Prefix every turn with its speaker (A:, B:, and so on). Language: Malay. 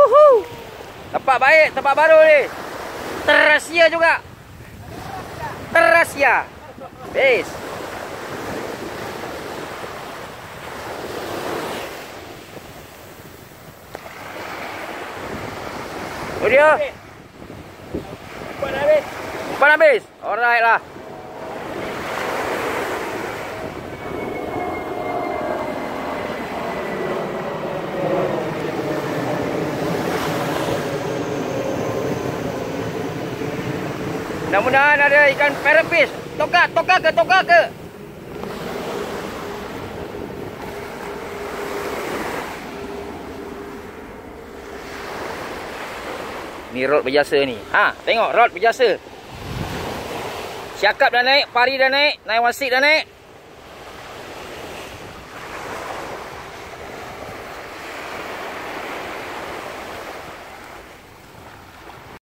A: Tempat baik, tempat baru ni. Terasia juga. Terasia. Base. Oh dia. Umpan habis. Alright lah. Mudah-mudahan ada ikan parrotfish. Tokar ke? Ni rod berjasa ni. Ha, tengok rod berjasa. Siakap dah naik, pari dah naik, 916 dah naik.